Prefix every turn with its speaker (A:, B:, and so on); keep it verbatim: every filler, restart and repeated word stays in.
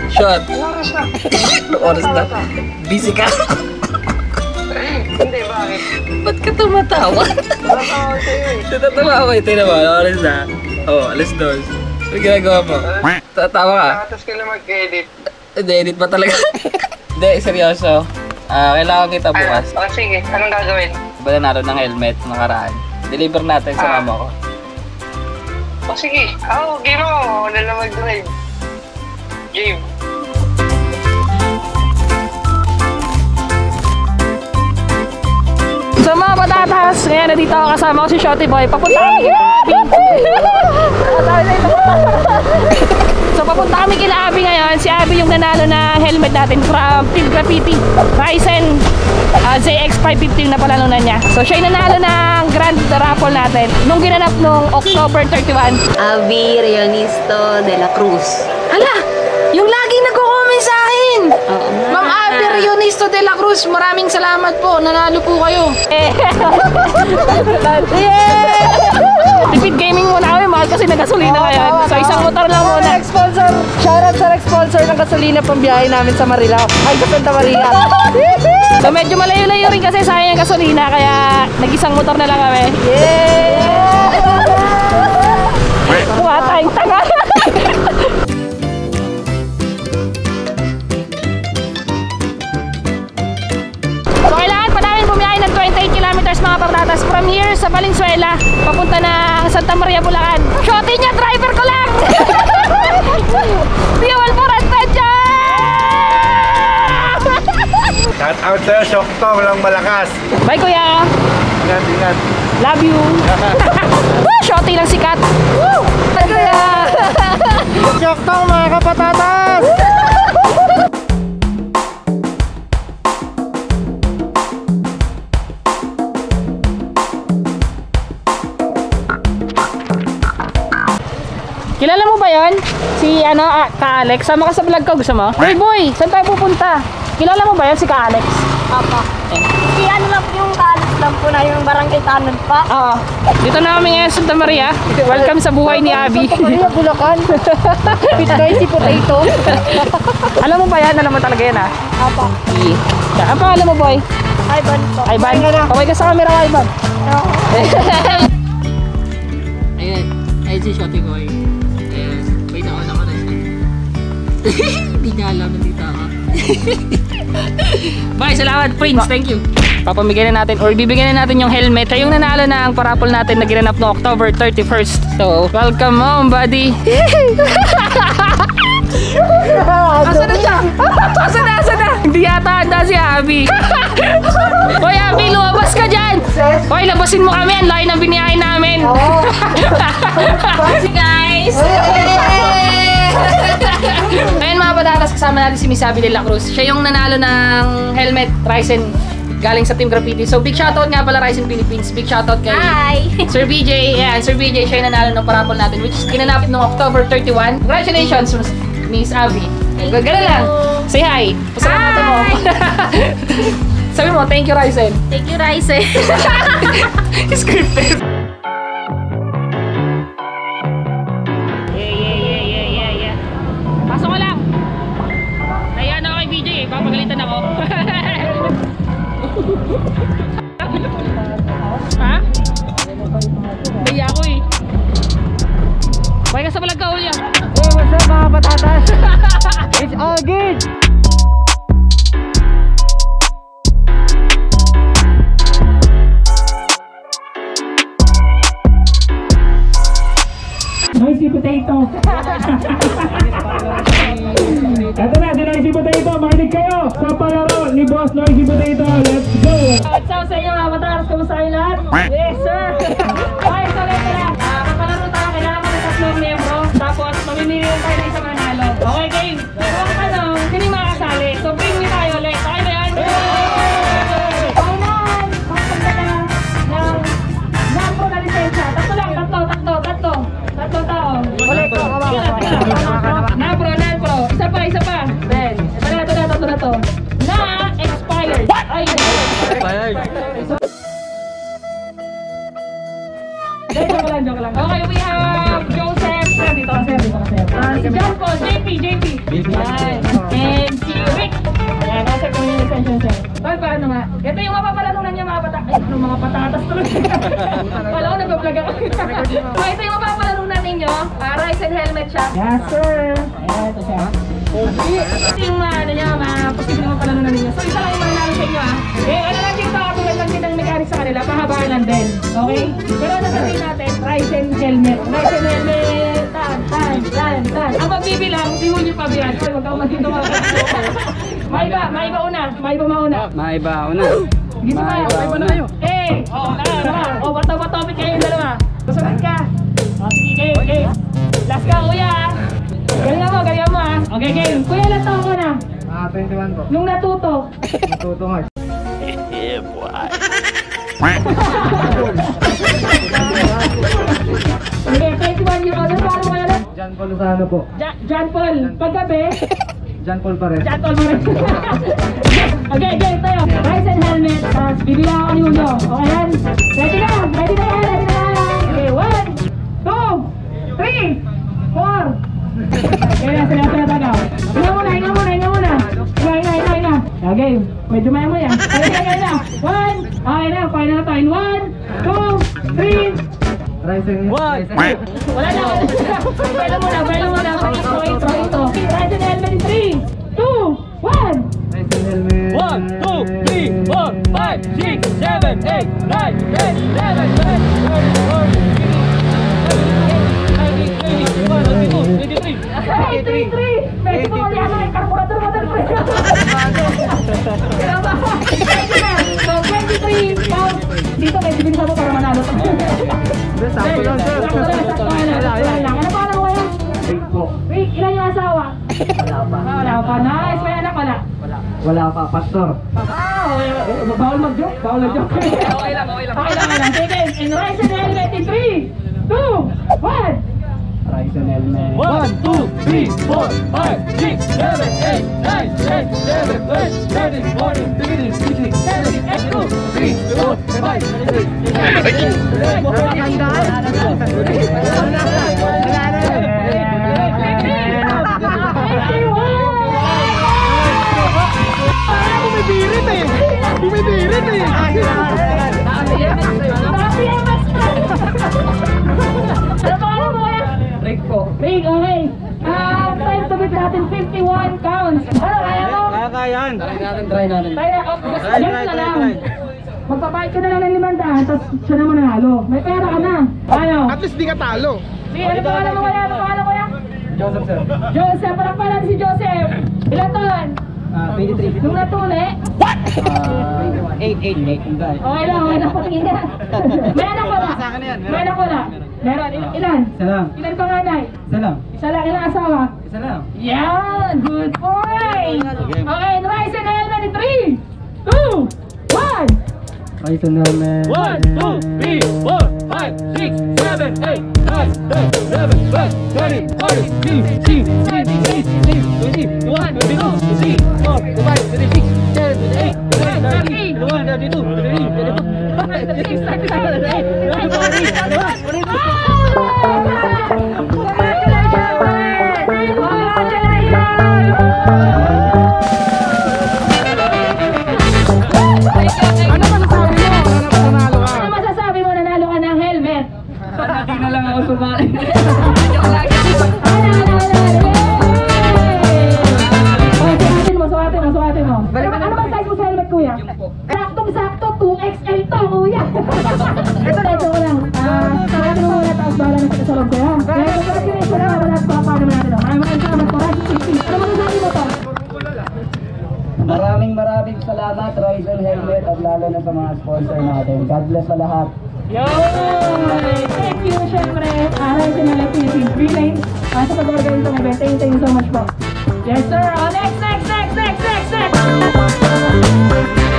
A: Shot.
B: Anong oras na?
A: Anong oras na? Busy ka?
B: Hindi, bakit?
A: Ba't ka tumatawa?
B: Natatawa ko sa'yo eh.
A: Natatawa ako. Ito naman. Anong oras na? Oo, oh, alas dos. Ano ginagawa mo? Tatawa ka?
B: Nakatas ka na mag-edit.
A: Hindi, edit pa talaga. Hindi, seryoso. Ah, kailangan kita bukas.
B: Ano? Oh, sige, anong gagawin?
A: Ba na naroon ng helmet nakaraan? Deliver natin sa
B: Ah.
A: mama ko.
B: O sige, ako, game ako. Ako na lang mag-drive. Game.
C: So mga patatas, ngayon nandito ako kasama ko si Shotty Boy. Papunta kami kila Abby. So papunta kami kila Abby ngayon. Si Abby yung nanalo na helmet natin from Team Graffiti. Ryzen uh, Z X five fifty na palalunan niya. So siya yung nanalo ng grand raffle natin nung ginanap nung October thirty-first.
D: Abby Rionisto de la Cruz.
C: Hala! Yung laging nagko-comment sa akin!
D: Oo nga.
C: Ma'am Abby Rionisto de la Cruz, maraming salamat po. Nanalo po kayo. Yeah! Tipid gaming muna kami, mahal kasi nagasolina oh, kaya. So isang motor lang muna.
E: Sponsor, shoutout sa sponsor ng gasolina pambiyahe namin sa Marilao. Ay, sa Santa Maria.
C: So medyo malayo-layo rin kasi sayang yung gasolina kaya nag-isang motor na lang kami.
E: Yeah!
C: Kuha tayong tanga. So kailangan pa namin bumiyahe ng twenty-eight kilometers mga patatas from here sa Valenzuela papunta ng Santa Maria, Bulacan. Shotty niya, driver ko lang! Fuel for adventure!
F: Shout out sa'yo, Shokto, walang malakas.
C: Bye kuya!
F: Ingat, ingat.
C: Love you! Shotty lang sikat! Woo! Bye kuya!
E: Shokto mga kapatatas!
C: Kilala mo ba yon? Si ano, ah, Ka Alex? Sama ka sa vlog ko, gusto mo? Hey boy, saan tayo pupunta? Kilala mo ba yon si Ka Alex?
D: Papa. Si ano lang po yung kalis lang po na yung barangay Tanon pa.
C: Oo. Dito na kami ngayon sa Santa Maria. Welcome sa buhay ni Abby.
E: Santa Maria, Bulacan. Pitboy si Potato.
C: Alam mo ba yan? Alam mo talaga yan ah?
D: Papa.
C: Yeah. Ang pangalan mo boy?
D: Ivan po.
C: Ivan. Kaway ka sa camera, Ivan. Ayun. Ayun si Shotty Boy. Ayun. Wait ako na ko na siya. Hindi niya alam nandito ako. Bye, salamat Prince, thank you. Papamigay na natin or bibigyan na natin yung helmet. Siya yung nanalo na ang parapol natin na ginanap no October thirty-first. So, welcome home buddy. Asa na siya? Asa na, asa na? Hindi yata handa si Abby. Hoy Abby, lumabas ka dyan. Hoy, labasin mo kami. Ang laki ng biniyahin namin.
D: Hey guys!
C: Ayun mga patatas, kasama natin si Miss Abby de la Cruz. Siya yung nanalo ng helmet Ryzen galing sa Team Graffiti. So big shoutout nga pala Ryzen Philippines. Big shoutout kay
D: Hi!
C: Sir B J. Ayan, Sir B J, siya yung nanalo ng parapol natin which is ginanap noong October thirty-first. Congratulations Miss Abby. Gano'n lang. Say hi. Pasalamatan mo. Sabi mo, thank you Ryzen.
D: Thank you, Ryzen.
C: Scripted. Yeah, yeah, yeah, yeah, yeah, yeah. Pasok ko lang. Naiyan ako kay B J eh. Papagalitan ako. Ha? Naiya ako eh. Bye ka sa vlog ka, Ulya.
E: Hey, what's up mga patatas? It's all good!
G: Noisy Potato. Ito na, si Noisy Potato. Makinig kayo sa palaro ni Boss Noisy Potato. Let's go!
C: What's up sa inyo mga pataras? Kamusta kayo lahat? Yes sir! Okay, so ganito lang. Uh, Kapalaro tayo, kailangan ko na tatlong miyembro. Tapos mamimili lang tayo ng isang manalo. Okay game? So ang tanong, sino yung makakasali? So bring me tayo ulit. Okay ba yan? Kailangan, magpunta ka ng number na lisensya. Tatlo lang, tatlo, tatlo, tatlo. Tatlong tao. Ulit ko. Napro, napro. Isa pa, isa pa. Then, ito na, ito na, tatlo na to. Na expired. Ay, patatas tuloy. Wala ko, nag-vlog ako. So, ito yung mapapalaro natin nyo. Uh, rice and helmet siya. Yes, sir. Ayan, ito siya. Ito yung mga, ano nyo, mga posible na mapalaro natin nyo. So, isa lang yung mga namin sa inyo, ah. Eh, ano lang dito, kapag lang din ang mechanics sa kanila, pahabaan lang din. Okay? Pero ano sabihin natin, rice and helmet. Rice and helmet. Tan, tan, tan, tan. Ang magbibilang, di mo nyo pabihan. Huwag kang magdito mga. Maiba, maiba una. Maiba mauna.
A: Maiba una.
C: Sige pa. Maiba na kayo. Eh, oo, na, o, bato-bato kayo yung dalawa. Susunod ka. O, sige, game, game. Last ka, kuya. Galingan mo, galingan mo ha. Okay, game. Kuya, ilang taon ka na?
F: Ah, twenty-one po.
C: Nung natuto.
F: Natuto nga.
G: Yeah, boy.
C: Okay, twenty-one year old. Ano pa mo yan?
F: John Paul Lozano po.
C: Ja- John Paul. Paggabi.
F: John Paul pa rin.
C: John Paul mo rin. Okay, game tayo. Rice and helmet. Tapos bibila ako ni Ulo. Okay yan? Ready na? Ready na yan? Ready na yan? Okay, one, two, three, four. Okay na, sila sila tagaw. Hinga muna, hinga muna, hinga muna. Hinga, hinga, hinga, hinga. Okay, medyo maya mo yan. Okay, okay na. One. Okay na, final na tayo. One, two, three.
F: Rising.
A: One.
C: Wala na, wala na. Baila muna, baila muna. Intro, intro, intro. Rice and helmet in three, two, one.
F: Rising helmet.
A: One, two, three, four, five, six, seven, eight, nine, ten, eleven, twelve, thirteen, fourteen, fifteen, sixteen, seventeen, eighteen, nineteen, twenty, twenty-one,
C: Hey, three, three. Medyo mo kaya na yung karpurator mo dito. So, twenty-three pounds. Dito, medyo binisa mo para manalo.
F: Sakto lang, sir.
C: Sakto lang, sakto lang. Ano pa, ano mo kayo?
F: Rick po.
C: Rick, ilan yung asawa?
F: Wala pa.
C: Ah, wala pa. Nice, may anak wala.
F: Wala pa, pastor.
C: Ah, okay. Bawal mag-joke, bawal mag-joke.
A: Okay lang, okay lang.
C: Okay lang, okay lang. Sige, and rice and helmet in three, two, one.
F: Rising helmet.
A: One, two, three, four, five, six, seven, eight, nine, ten, eleven, twelve, thirteen, fourteen, fifteen, sixteen, seventeen, eighteen, three, four, five, six,
F: Bumibirit eh! Bumibirit eh!
C: Ano pa ano mo kaya?
A: Rick po.
C: Rick, okay. Ah, time to beat natin fifty-one counts. Ano, kaya mo?
F: Kakayan!
A: Try natin, try natin.
C: Tayo, oh, ganun na lang. Magpapahit ka na lang ng limandaan, tapos siya na manalo. May pera ka na. Ano?
F: At least di ka talo!
C: Sige, ano pa ano mo kaya? Ano pa ano kaya?
F: Joseph, sir.
C: Joseph, parang pala si Joseph. Ilan taon?
F: Ah, twenty-three.
C: Nung natuli?
F: eight, eight, eight.
C: Okay lang, okay lang. Patingin ka. May anak ko na. May anak ko na. Meron. Il- Ilan?
F: Isa lang.
C: Ilan panganay?
F: Isa lang.
C: Isa lang. Ilang asawa?
F: Isa lang.
C: Yan! Good boy! Okay, rice and helmet in three, two, one!
F: Rising helmet.
A: One, two, three, four, five, six, seven, eight, nine, ten, eleven, twelve, thirteen, fourteen, fifteen, sixteen, seventeen, eighteen, twenty, twenty-one, twenty-two, twenty-four, twenty-five, twenty-six, twenty-seven, twenty-eight, twenty-nine, twenty-one, twenty-two, twenty-three, twenty-four, twenty-six, twenty-seven, twenty-eight, twenty-nine,
C: Ano masasabi mo? Nanalo ka ng helmet?
A: Hindi na lang ako sumali.
C: Ano, ano, ano, ano? Oh, sukatin mo, sukatin mo, sukatin mo. Ano, ano ba size mo sa helmet, kuya? Saktong-sakto, two X L to, kuya. Ito, ito ko lang. Ah, sukatin mo muna, tapos bahala na sa loob ko, ha? Kaya, congratulations na, wala sa mga paano mo natin, ha? Maraming maraming salamat po, ha? Ano masasabi mo to?
E: Maraming maraming salamat, Rice and Helmet, at lalo na sa mga sponsor natin. God bless sa lahat.
C: Yo! Thank you, syempre. Aral ko na lang yung free lane. Ah, sa pag-organize ng event. Thank you, thank you so much po. Yes, sir. Oh, next, next, next, next, next, next!